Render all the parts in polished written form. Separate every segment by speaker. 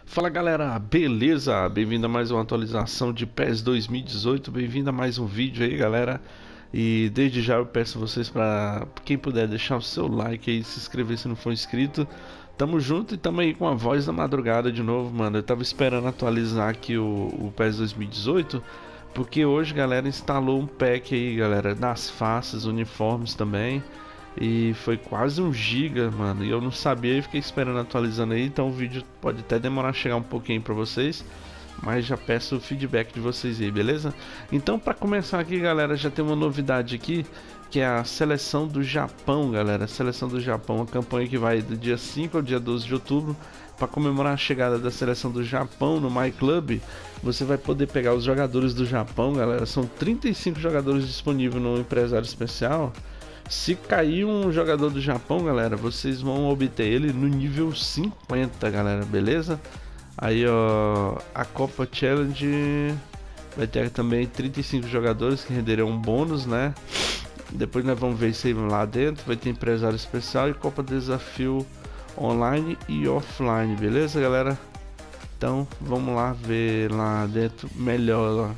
Speaker 1: Fala galera, beleza? Bem-vindo a mais uma atualização de PES 2018, bem-vindo a mais um vídeo aí galera. E desde já eu peço a vocês para quem puder deixar o seu like aí, se inscrever se não for inscrito. Tamo junto e tamo aí com a voz da madrugada de novo, mano. Eu tava esperando atualizar aqui o PES 2018, porque hoje galera instalou um pack aí galera, das faces, uniformes também. E foi quase 1 GB, mano. E eu não sabia e fiquei esperando atualizando aí. Então o vídeo pode até demorar a chegar um pouquinho pra vocês. Mas já peço o feedback de vocês aí, beleza? Então pra começar aqui, galera, já tem uma novidade aqui, que é a seleção do Japão, galera. A seleção do Japão, uma campanha que vai do dia 5 ao dia 12 de outubro. Para comemorar a chegada da seleção do Japão no My Club, você vai poder pegar os jogadores do Japão, galera. São 35 jogadores disponíveis no empresário especial. Se cair um jogador do Japão, galera, vocês vão obter ele no nível 50, galera, beleza? Aí, ó, a Copa Challenge vai ter também 35 jogadores que renderão um bônus, né? Depois nós vamos ver isso aí lá dentro. Vai ter empresário especial e Copa Desafio online e offline, beleza, galera? Então, vamos lá ver lá dentro melhor.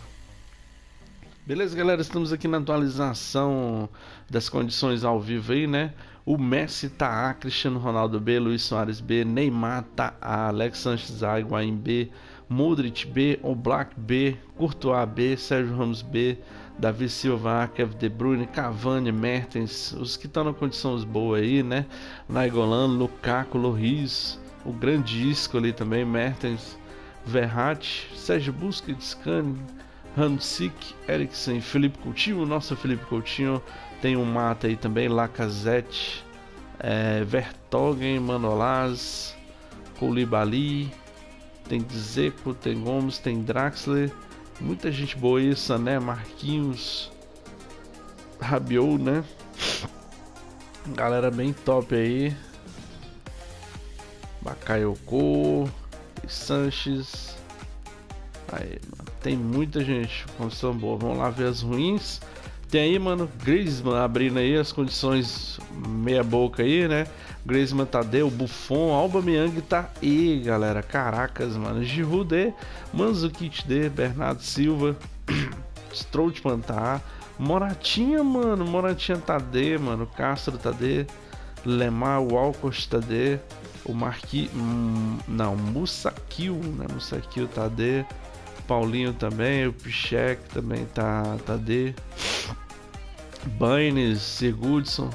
Speaker 1: Beleza, galera, estamos aqui na atualização das condições ao vivo aí, né? O Messi tá A, Cristiano Ronaldo B, Luis Soares B, Neymar tá A, Alex Sanches A, Higuaín B, Modric B, Oblak B, Courtois B, Sérgio Ramos B, Davi Silva A, Kevin De Bruyne, Cavani, Mertens, os que estão na condições boas aí, né? Nainggolan, Lukaku, Lloris, o grande Isco ali também, Mertens, Verratti, Sérgio Busquets, Kane, Hamsik, Eriksen, Felipe Coutinho, nossa Felipe Coutinho, tem um mata aí também, Lacazette, Vertonghen, Manolas, Koulibaly, tem Dzeko, tem Gomes, tem Draxler, muita gente boa aí, Sané, Marquinhos, Rabiot, né? Galera bem top aí, Bakayoko, Sanches. Aí, mano, tem muita gente com condição boa. Vamos lá ver as ruins. Tem aí, mano, Griezmann abrindo aí as condições meia boca aí, né? Griezmann tá D, o Buffon, Aubameyang tá E, galera. Caracas, mano. Giroud D, Mandzukic D, Bernardo Silva, Strootman tá A, Moratinha, mano. Moratinha tá D, mano. Castro tá D, Lemar, Walcott tá D, o Marquinhos, não, Musakil, né? Musakil tá D. Paulinho também, o Pichek também tá D. Baines, Sigurdsson,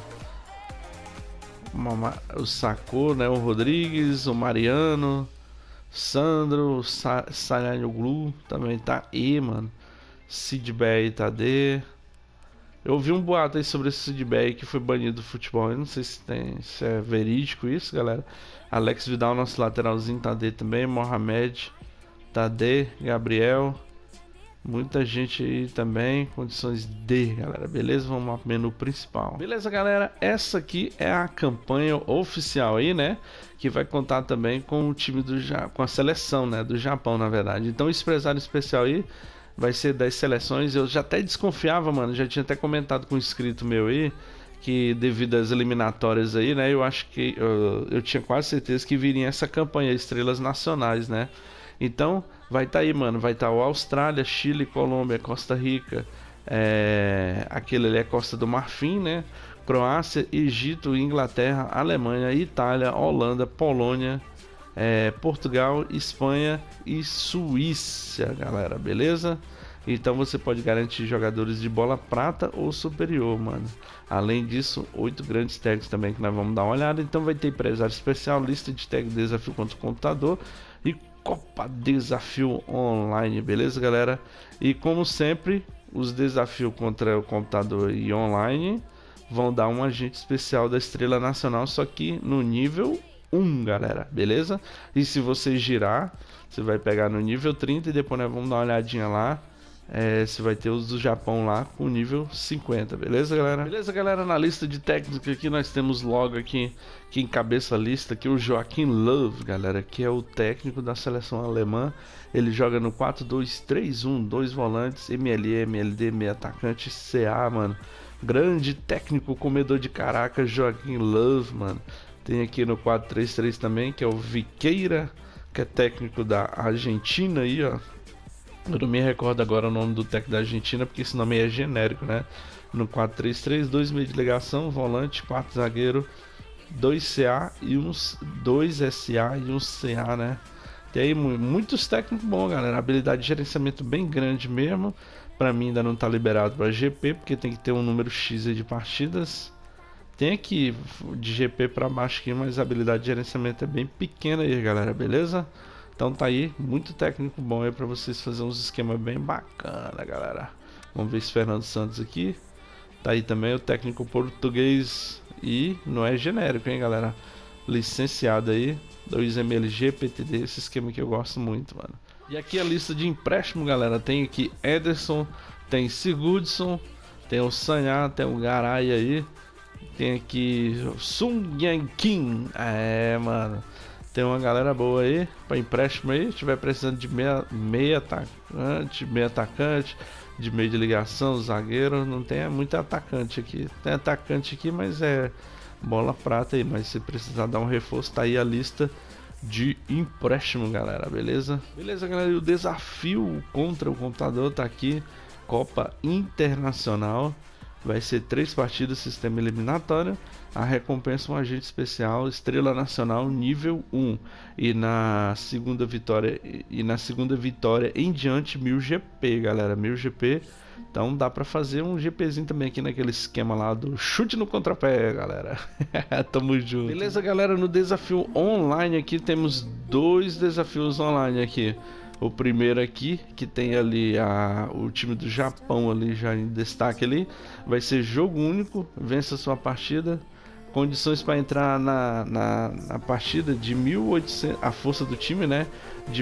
Speaker 1: o Sacco, né? O Rodrigues, o Mariano, Sandro, o Saranioglu também tá E, mano. Sidbey tá D. Eu ouvi um boato aí sobre esse Sidbey que foi banido do futebol. Eu não sei se é verídico isso, galera. Alex Vidal, nosso lateralzinho, tá D também. Mohamed tá D, Gabriel, muita gente aí também, condições D, galera, beleza? Vamos lá pro menu principal. Beleza, galera, essa aqui é a campanha oficial aí, né? Que vai contar também com o time com a seleção, né? Do Japão, na verdade. Então o empresário especial aí vai ser 10 seleções. Eu já até desconfiava, mano, já tinha até comentado com um inscrito meu aí, que devido às eliminatórias aí, né? Eu acho que eu tinha quase certeza que viria essa campanha estrelas nacionais, né? Então, vai estar aí, mano. Vai estar o Austrália, Chile, Colômbia, Costa Rica. Aquele ali é Costa do Marfim, né? Croácia, Egito, Inglaterra, Alemanha, Itália, Holanda, Polônia, Portugal, Espanha e Suíça, galera, beleza? Então você pode garantir jogadores de bola prata ou superior, mano. Além disso, 8 grandes tags também que nós vamos dar uma olhada. Então vai ter empresário especial, lista de tag desafio contra o computador e Copa Desafio Online, beleza, galera? E como sempre, os desafios contra o computador e online vão dar um agente especial da Estrela Nacional, só que no nível 1, galera, beleza? E se você girar, você vai pegar no nível 30 e depois nós vamos dar uma olhadinha lá. Se vai ter os do Japão lá com nível 50, beleza, galera? Beleza, galera, na lista de técnicos aqui nós temos logo aqui, que encabeça a lista aqui, o Joachim Löw, galera, que é o técnico da seleção alemã. Ele joga no 4-2-3-1, 2 volantes, MLE, MLD, meio atacante, CA, mano. Grande técnico, comedor de caracas, Joachim Löw, mano. Tem aqui no 4-3-3 também, que é o Viqueira, que é técnico da Argentina aí, ó. Eu não me recordo agora o nome do técnico da Argentina, porque esse nome aí é genérico, né? No 4-3-3, 2 meio de ligação, volante, 4 zagueiro, 2 CA e uns 2 SA e um CA, né? Tem aí muitos técnicos bons, galera. Habilidade de gerenciamento bem grande mesmo. Pra mim ainda não tá liberado para GP, porque tem que ter um número X aí de partidas. Tem aqui de GP para baixo aqui, mas a habilidade de gerenciamento é bem pequena aí, galera, beleza? Então tá aí, muito técnico bom aí para vocês fazerem uns esquemas bem bacana, galera. Vamos ver esse Fernando Santos aqui. Tá aí também o técnico português e não é genérico, hein, galera? Licenciado aí, 2MLG, PTD, esse esquema que eu gosto muito, mano. E aqui a lista de empréstimo, galera. Tem aqui Ederson, tem Sigurdsson, tem o Sanhá, tem o Garay aí. Tem aqui Sung Yang Kim. É, mano. Tem uma galera boa aí para empréstimo aí. Se tiver precisando de meia atacante, de meio de ligação, zagueiro. Não tem muito atacante aqui. Tem atacante aqui, mas é bola prata aí. Mas se precisar dar um reforço, tá aí a lista de empréstimo, galera. Beleza? Beleza, galera. E o desafio contra o computador tá aqui. Copa Internacional. Vai ser 3 partidas, sistema eliminatório. A recompensa um agente especial, estrela nacional nível 1. E na segunda vitória em diante 1000 GP, galera. 1000 GP. Então dá pra fazer um GPzinho também aqui naquele esquema lá do chute no contrapé, galera. Tamo junto. Beleza, galera, no desafio online aqui temos 2 desafios online aqui. O primeiro aqui, que tem ali o time do Japão ali já em destaque ali, vai ser jogo único, vença sua partida, condições para entrar na partida de 1800, a força do time, né, de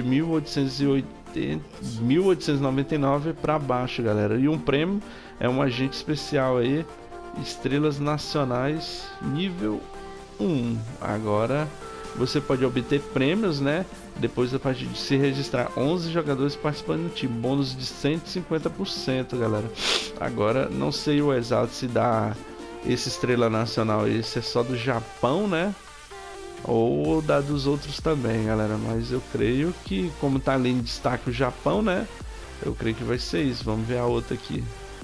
Speaker 1: 1899 para baixo, galera. E um prêmio é um agente especial aí, estrelas nacionais nível 1. Agora você pode obter prêmios, né? Depois da partir de se registrar 11 jogadores participando do time, bônus de 150%, galera. Agora não sei o exato se dá esse estrela nacional, esse é só do Japão, né? Ou dá dos outros também, galera. Mas eu creio que, como tá ali em destaque o Japão, né? Eu creio que vai ser isso. Vamos ver a outra aqui.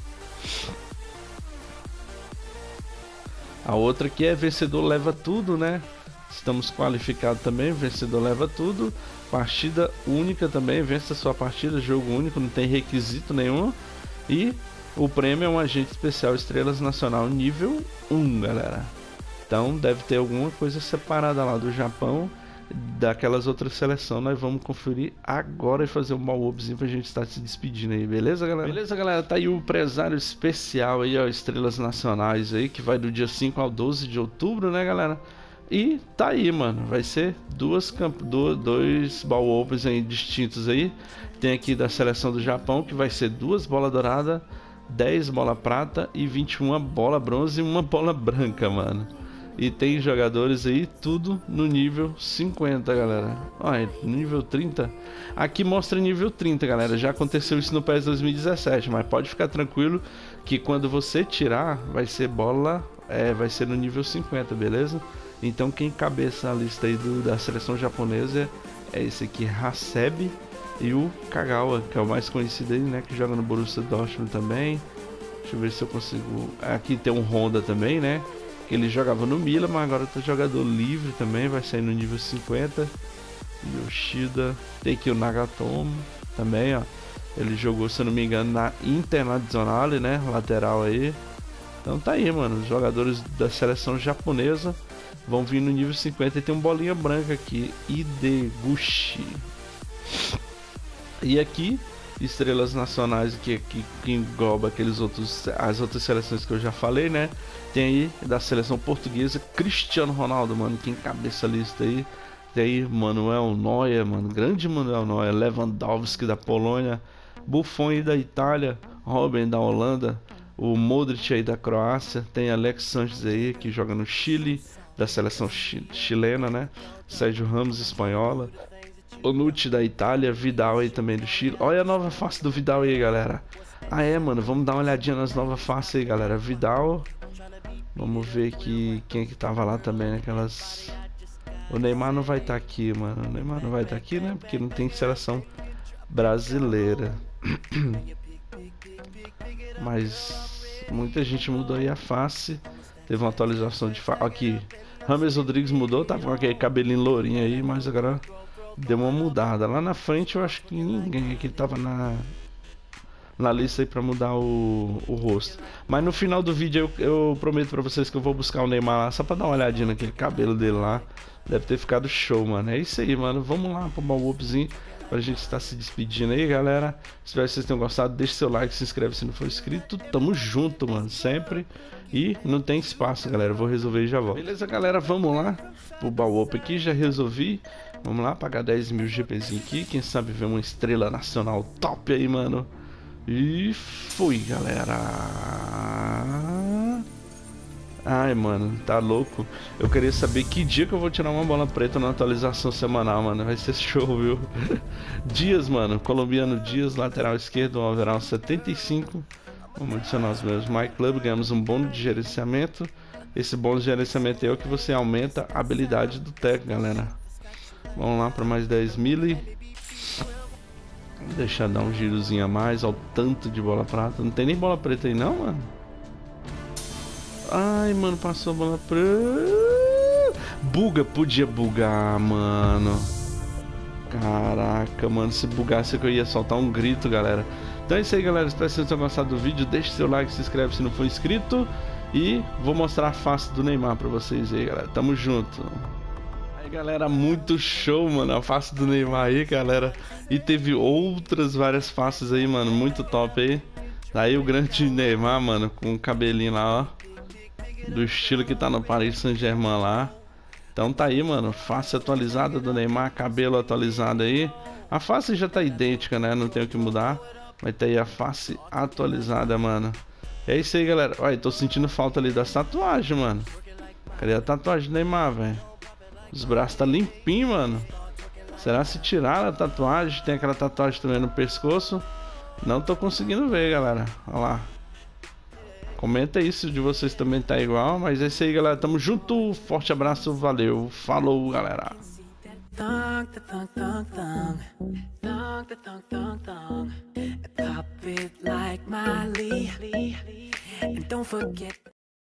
Speaker 1: A outra aqui é vencedor leva tudo, né? Estamos qualificados também, vencedor leva tudo. Partida única também, vença sua partida, jogo único, não tem requisito nenhum. E o prêmio é um agente especial Estrelas Nacional nível 1, galera. Então deve ter alguma coisa separada lá do Japão, daquelas outras seleções. Nós vamos conferir agora e fazer um mal-upzinho pra gente estar se despedindo aí, beleza, galera? Beleza, galera, tá aí o empresário especial aí, ó, Estrelas Nacionais aí, que vai do dia 5 ao 12 de outubro, né, galera? E tá aí, mano, vai ser dois ball opens aí distintos aí. Tem aqui da seleção do Japão, que vai ser 2 bola dourada, 10 bola prata e 21 bola bronze e 1 bola branca, mano. E tem jogadores aí, tudo no nível 50, galera. Olha, nível 30. Aqui mostra nível 30, galera. Já aconteceu isso no PES 2017, mas pode ficar tranquilo que quando você tirar, vai ser bola, vai ser no nível 50, beleza? Então quem cabeça a lista aí da seleção japonesa é esse aqui, Hasebe, e o Kagawa, que é o mais conhecido aí, né? Que joga no Borussia Dortmund também. Deixa eu ver se eu consigo... Aqui tem um Honda também, né? Que ele jogava no Milan, mas agora tá jogador livre também, vai sair no nível 50. Yoshida, tem aqui o Nagatomo também, ó. Ele jogou, se eu não me engano, na Internazionale, né? Lateral aí. Então tá aí, mano. Os jogadores da seleção japonesa vão vir no nível 50 e tem um bolinha branca aqui, Ideguchi. E aqui, estrelas nacionais que engloba as outras seleções que eu já falei, né? Tem aí da seleção portuguesa, Cristiano Ronaldo, mano, que encabeça a lista aí. Tem aí Manuel Neuer, mano, grande Manuel Neuer, Lewandowski da Polônia, Buffon aí da Itália, Robben da Holanda, o Modric aí da Croácia, tem Alex Sanches aí que joga no Chile, da seleção chilena, né? Sérgio Ramos, espanhola, Bonucci da Itália, Vidal aí também do Chile. Olha a nova face do Vidal aí, galera. Ah, mano, vamos dar uma olhadinha nas novas faces aí, galera. Vidal, vamos ver aqui quem é que tava lá também, naquelas O Neymar não vai estar aqui, mano. O Neymar não vai estar aqui, né? Porque não tem seleção brasileira. Mas muita gente mudou aí a face. Teve uma atualização de face. Aqui, James Rodrigues mudou, tava com aquele cabelinho lourinho aí, mas agora deu uma mudada. Lá na frente eu acho que ninguém aqui tava na lista aí pra mudar o rosto. Mas no final do vídeo eu prometo pra vocês que eu vou buscar o Neymar lá só pra dar uma olhadinha naquele cabelo dele lá. Deve ter ficado show, mano. É isso aí, mano. Vamos lá pro baú-upzinho pra gente estar se despedindo aí, galera. Espero que vocês tenham gostado. Deixe seu like, se inscreve se não for inscrito. Tamo junto, mano. Sempre. E não tem espaço, galera. Eu vou resolver e já volto. Beleza, galera? Vamos lá pro baú-up aqui. Já resolvi. Vamos lá, pagar 10 mil GPzinho aqui. Quem sabe ver uma estrela nacional top aí, mano. E fui, galera. Ai, mano, tá louco. Eu queria saber que dia que eu vou tirar uma bola preta na atualização semanal, mano. Vai ser show, viu? Dias, mano. Colombiano Dias, lateral esquerdo, overall 75. Vamos adicionar os meus My Club. Ganhamos um bônus de gerenciamento. Esse bônus de gerenciamento é o que você aumenta a habilidade do técnico, galera. Vamos lá para mais 10 mil. Deixa dar um girozinho a mais. Ao tanto de bola prata. Não tem nem bola preta aí, não, mano. Ai, mano, passou a bola preta. Buga, podia bugar, mano. Caraca, mano, se bugasse eu ia soltar um grito, galera. Então é isso aí, galera. Espero que vocês tenham gostado do vídeo. Deixe seu like, se inscreve se não for inscrito. E vou mostrar a face do Neymar pra vocês aí, galera. Tamo junto. Aí, galera, muito show, mano. A face do Neymar aí, galera. E teve outras várias faces aí, mano. Muito top aí. Aí o grande Neymar, mano, com o cabelinho lá, ó. Do estilo que tá no Paris Saint-Germain lá. Então tá aí, mano. Face atualizada do Neymar, cabelo atualizado aí. A face já tá idêntica, né? Não tem o que mudar. Mas tá aí a face atualizada, mano. É isso aí, galera. Olha, tô sentindo falta ali das tatuagens, mano. Cadê a tatuagem do Neymar, velho? Os braços tá limpinho, mano. Será se tiraram a tatuagem? Tem aquela tatuagem também no pescoço. Não tô conseguindo ver, galera. Olha lá. Comenta aí se de vocês também tá igual. Mas é isso aí, galera. Tamo junto. Forte abraço. Valeu. Falou, galera. Pop it like Miley, and don't forget